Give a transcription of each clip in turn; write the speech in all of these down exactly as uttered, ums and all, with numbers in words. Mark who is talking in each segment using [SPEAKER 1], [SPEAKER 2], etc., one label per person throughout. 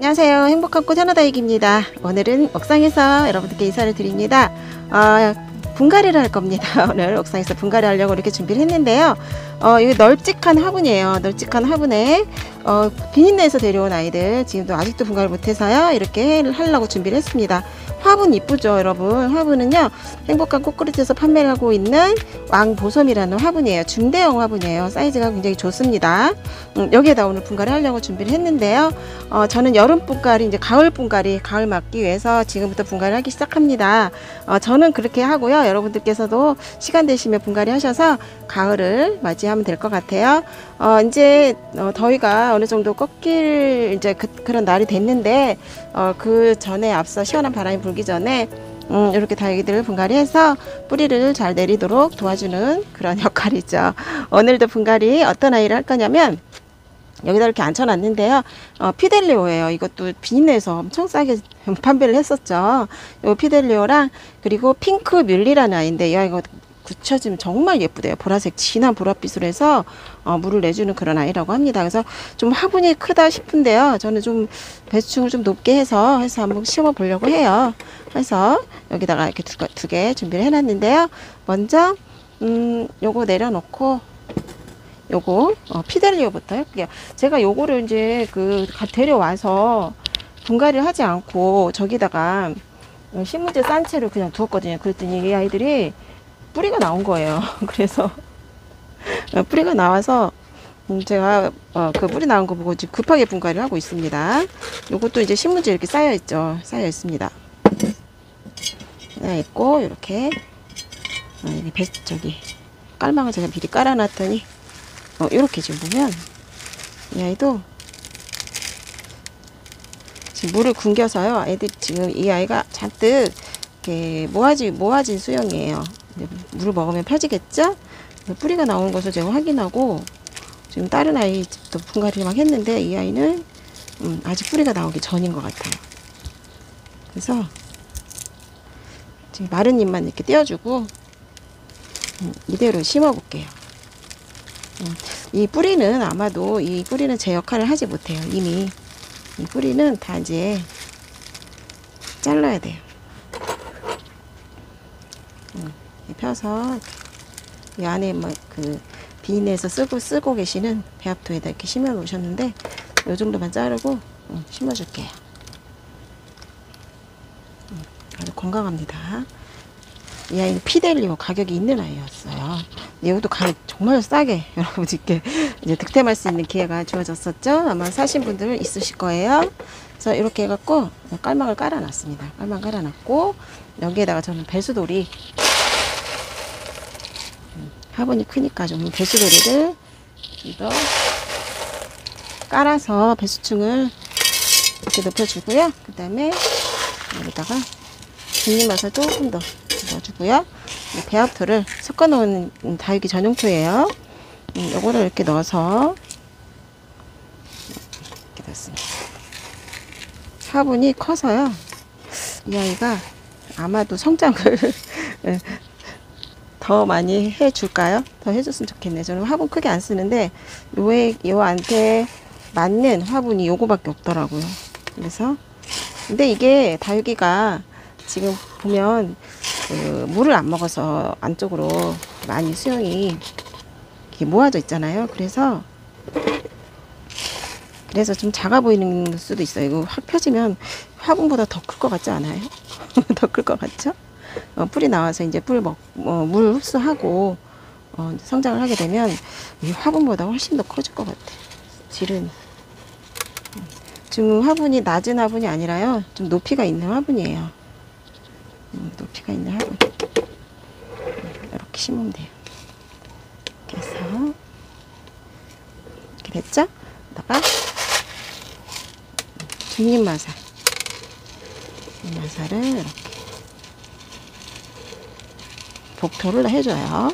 [SPEAKER 1] 안녕하세요. 행복한 꽃 하나다육입니다. 오늘은 옥상에서 여러분들께 인사를 드립니다. 어, 분갈이를 할 겁니다. 오늘 옥상에서 분갈이 하려고 이렇게 준비를 했는데요. 어, 이거 널찍한 화분이에요. 널찍한 화분에 어, 비린내에서 데려온 아이들 지금도 아직도 분갈이 못해서요. 이렇게 하려고 준비를 했습니다. 화분 이쁘죠, 여러분? 화분은요, 행복한 꽃그릇에서 판매를 하고 있는 왕보솜이라는 화분이에요. 중대형 화분이에요. 사이즈가 굉장히 좋습니다. 음, 여기에다 오늘 분갈이 하려고 준비를 했는데요. 어, 저는 여름 분갈이, 이제 가을 분갈이, 가을 맞기 위해서 지금부터 분갈이 하기 시작합니다. 어, 저는 그렇게 하고요. 여러분들께서도 시간 되시면 분갈이 하셔서 가을을 맞이하면 될 것 같아요. 어, 이제 어, 더위가 어느 정도 꺾일 이제 그, 그런 날이 됐는데, 어, 그 전에 앞서 시원한 바람이 불기 전에 음, 이렇게 다육이들을 분갈이해서 뿌리를 잘 내리도록 도와주는 그런 역할이죠. 오늘도 분갈이 어떤 아이를 할 거냐면 여기다 이렇게 앉혀놨는데요. 어, 피델리오예요. 이것도 빈에서 엄청 싸게 판매를 했었죠. 이 피델리오랑 그리고 핑크 뮬리라는 아이인데 이 아이가 굳혀지면 정말 예쁘대요. 보라색 진한 보랏빛으로 해서 어, 물을 내주는 그런 아이라고 합니다. 그래서 좀 화분이 크다 싶은데요. 저는 좀 배수층을 좀 높게 해서 해서 한번 심어 보려고 해요. 그래서 여기다가 이렇게 두 개 준비를 해놨는데요. 먼저 음, 요거 내려놓고 요거 어, 피델리오부터 할게요. 제가 요거를 이제 그 데려와서 분갈이를 하지 않고 저기다가 신문지 싼 채를 그냥 두었거든요. 그랬더니 이 아이들이 뿌리가 나온 거예요. 그래서 뿌리가 나와서 제가 어, 그 뿌리 나온 거 보고 지금 급하게 분갈이를 하고 있습니다. 요것도 이제 신문지 이렇게 쌓여 있죠. 쌓여 있습니다. 쌓여 있고 이렇게 어, 여기 배, 저기 깔망을 제가 미리 깔아놨더니 어, 이렇게 지금 보면 이 아이도 지금 물을 굶겨서요. 애들 지금 이 아이가 잔뜩 이렇게 모아지 모아진 수영이에요. 물을 먹으면 펴지겠죠? 뿌리가 나오는 것을 제가 확인하고 지금 다른 아이 집도 분갈이를 막 했는데 이 아이는 음, 아직 뿌리가 나오기 전인 것 같아요. 그래서 지금 마른 잎만 이렇게 떼어주고 음, 이대로 심어 볼게요. 음, 이 뿌리는 아마도 이 뿌리는 제 역할을 하지 못해요. 이미 이 뿌리는 다 이제 잘라야 돼요. 음, 펴서 이 안에 뭐 그 비닐에서 쓰고 쓰고 계시는 배합토에다 이렇게 심어 놓으셨는데 이 정도만 자르고 음, 심어 줄게요. 음, 아주 건강합니다. 이 아이는 피델리오 가격이 있는 아이였어요. 이것도 가격 정말 싸게 여러분들께 이제 득템할 수 있는 기회가 주어졌었죠. 아마 사신 분들 있으실 거예요. 그래서 이렇게 해갖고 깔망을 깔아놨습니다. 깔망 깔아놨고 여기에다가 저는 배수돌이 화분이 크니까 좀 배수돌이를 좀 깔아서 배수층을 이렇게 높여주고요. 그 다음에 여기다가 비닐맛을 조금 더 넣어주고요. 배합토를 섞어 놓은 다육이 전용토예요. 음, 요거를 이렇게 넣어서 이렇게 넣습니다. 화분이 커서요. 이 아이가 아마도 성장을 더 많이 해줄까요? 더 해줬으면 좋겠네요. 저는 화분 크게 안 쓰는데 요에 요한테 맞는 화분이 요거밖에 없더라고요. 그래서 근데 이게 다육이가 지금 보면 그 물을 안 먹어서 안쪽으로 많이 수영이 이렇게 모아져 있잖아요. 그래서 그래서 좀 작아 보이는 수도 있어요. 이거 확 펴지면 화분보다 더 클 것 같지 않아요? 더 클 것 같죠? 어, 뿌리 나와서 이제 물 먹, 어, 물 흡수하고 어, 성장을 하게 되면 이 화분보다 훨씬 더 커질 것 같아. 질은 지금 화분이 낮은 화분이 아니라요. 좀 높이가 있는 화분이에요. 음, 높이가 있는 화분. 이렇게 심으면 돼요. 이렇게 해서 이렇게 됐죠? 다가 중립마살, 중립마살을 이렇게 복토를 해줘요.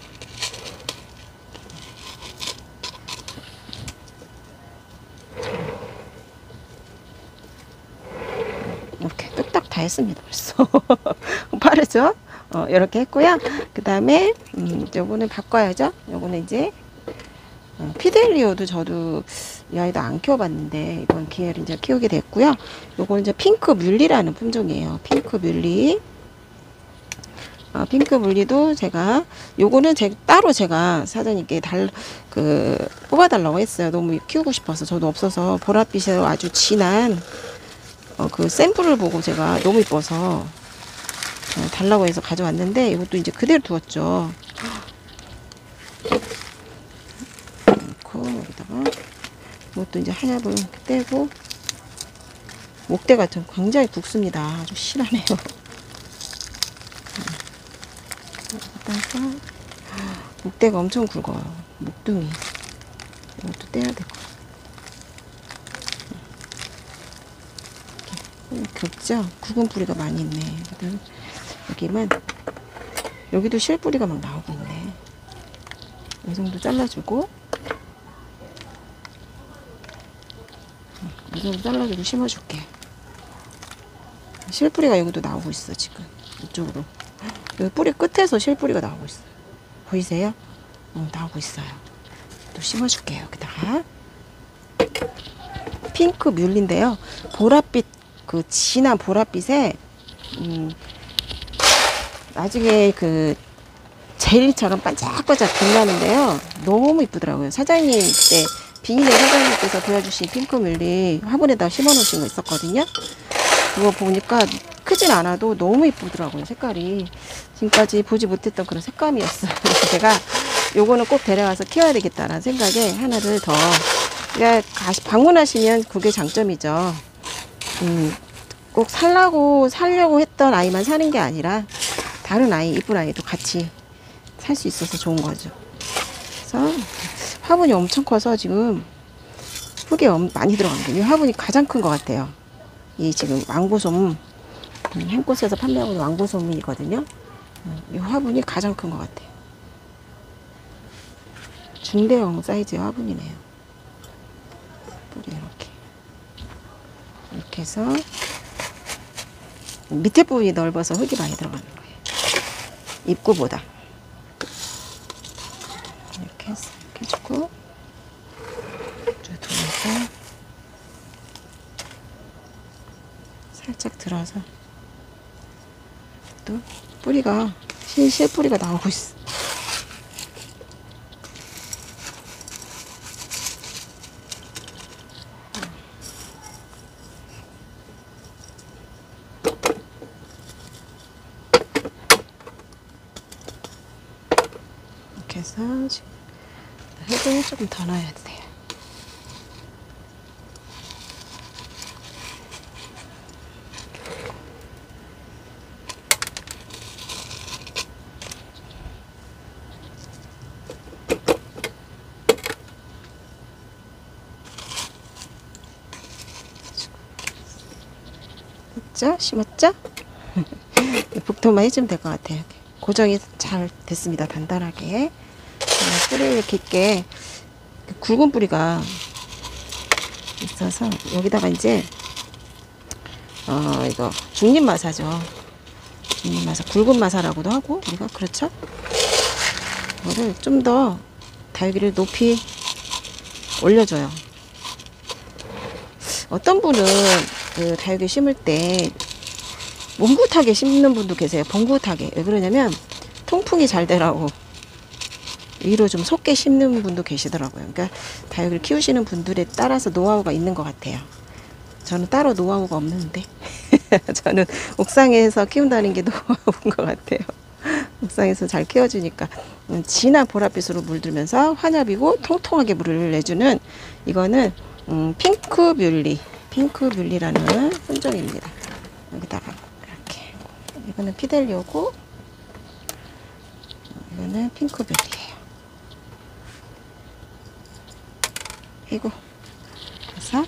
[SPEAKER 1] 이렇게 뚝딱 다 했습니다. 벌써 빠르죠? 어, 이렇게 했고요. 그 다음에 음, 요거는 바꿔야죠. 요거는 이제 어, 피델리오도 저도 이 아이도 안 키워봤는데 이번 기회를 이제 키우게 됐고요. 요거는 이제 핑크 뮬리라는 품종이에요. 핑크 뮬리. 어, 핑크 뮬리도 제가 요거는 제 따로 제가 사장님께 달 그 뽑아달라고 했어요. 너무 키우고 싶어서 저도 없어서 보랏빛에 아주 진한 어, 그 샘플을 보고 제가 너무 이뻐서 어, 달라고 해서 가져왔는데 이것도 이제 그대로 두었죠. 넣고 여기다가 이것도 이제 한약을 떼고 목대 같은 굉장히 굵습니다. 아주 실하네요. 여기다가 목대가 엄청 굵어요. 목둥이 이것도 떼야 될 것 같아요. 굵죠? 굵은 뿌리가 많이 있네. 여기만 여기도 실뿌리가 막 나오고 있네. 이 정도 잘라주고 이 정도 잘라주고 심어줄게. 실뿌리가 여기도 나오고 있어. 지금 이쪽으로 여기 뿌리 끝에서 실뿌리가 나오고 있어. 보이세요? 어, 나오고 있어요. 또 심어줄게요. 여기다가 핑크 뮬리인데요. 보랏빛 그 진한 보랏빛에 음, 나중에 그 젤리처럼 반짝반짝 빛나는데요. 너무 이쁘더라고요. 사장님 그때 비닐의 사장님께서 보여주신 핑크 뮬리 화분에다 심어 놓으신 거 있었거든요. 그거 보니까 크진 않아도 너무 이쁘더라고요. 색깔이 지금까지 보지 못했던 그런 색감이었어요. 그래서 제가 요거는 꼭 데려가서 키워야 되겠다라는 생각에 하나를 더, 그러니까 방문하시면 그게 장점이죠. 음, 꼭 살라고 살려고 했던 아이만 사는 게 아니라 다른 아이, 이쁜 아이도 같이 살 수 있어서 좋은 거죠. 그래서 화분이 엄청 커서 지금 흙이 많이 들어갑니다. 이 화분이 가장 큰 것 같아요. 이 지금 왕보솜 햄꽃에서 판매하고 있는 왕보솜이거든요. 이 화분이 가장 큰 것 같아요. 중대형 사이즈의 화분이네요. 뿌리 이렇게 이렇게 해서 밑에 부분이 넓어서 흙이 많이 들어가는 거예요. 입구보다 이렇게 해서 이렇게 해주고 쭉 돌려서 살짝 들어서 또 뿌리가 실실 뿌리가 나오고 있어. 이렇게 해서 지금 흙을 조금 더 넣어야 돼요. 됐죠? 심었죠? 북토만 해주면 될 것 같아요. 고정이 잘 됐습니다. 단단하게. 뿌리를 깊게 굵은 뿌리가 있어서 여기다가 이제 어 이거 중립마사죠. 중립마사, 굵은 마사라고도 하고 우리가 그렇죠? 이거를 좀 더 다육이를 높이 올려줘요. 어떤 분은 그 다육이 심을 때 몽긋하게 심는 분도 계세요. 봉긋하게. 왜 그러냐면 통풍이 잘 되라고 위로 좀 솟게 심는 분도 계시더라고요. 그러니까 다육이를 키우시는 분들에 따라서 노하우가 있는 것 같아요. 저는 따로 노하우가 없는데 저는 옥상에서 키운다는 게 노하우인 것 같아요. 옥상에서 잘 키워주니까 진한 보랏빛으로 물들면서 환엽이고 통통하게 물을 내주는 이거는 음, 핑크 뮬리 핑크 뮬리라는 품종입니다. 여기다가 이렇게 이거는 피델리오고 이거는 핑크 뮬리예요. 이거 그래서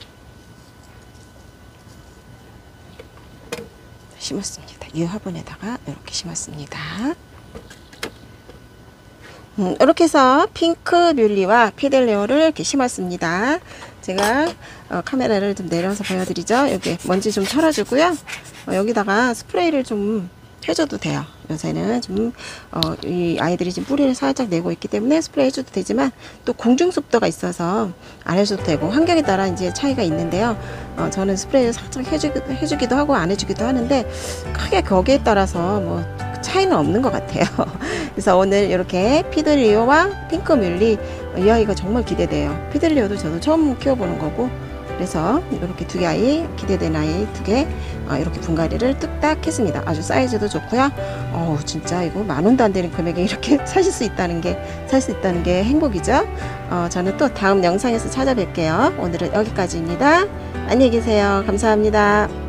[SPEAKER 1] 심었습니다. 이 화분에다가 이렇게 심었습니다. 음, 이렇게 해서 핑크 뮬리와 피델리오를 이렇게 심었습니다. 제가 어, 카메라를 좀 내려서 보여드리죠. 여기 먼지 좀 털어주고요. 어, 여기다가 스프레이를 좀 해줘도 돼요. 요새는 좀, 어, 이 아이들이 지금 뿌리를 살짝 내고 있기 때문에 스프레이 해줘도 되지만 또 공중습도가 있어서 안 해줘도 되고 환경에 따라 이제 차이가 있는데요. 어, 저는 스프레이를 살짝 해주, 해주기도 하고 안 해주기도 하는데 크게 거기에 따라서 뭐 차이는 없는 것 같아요. 그래서 오늘 이렇게 피들리오와 핑크뮬리 이 아이가 정말 기대돼요. 피들리오도 저도 처음 키워보는 거고 그래서 이렇게 두 개 아이 기대되는 아이 두 개 어, 이렇게 분갈이를 뚝딱 했습니다. 아주 사이즈도 좋고요. 어 진짜 이거 만 원도 안 되는 금액에 이렇게 사실 수 있다는 게 살 수 있다는 게 행복이죠. 어, 저는 또 다음 영상에서 찾아뵐게요. 오늘은 여기까지입니다. 안녕히 계세요. 감사합니다.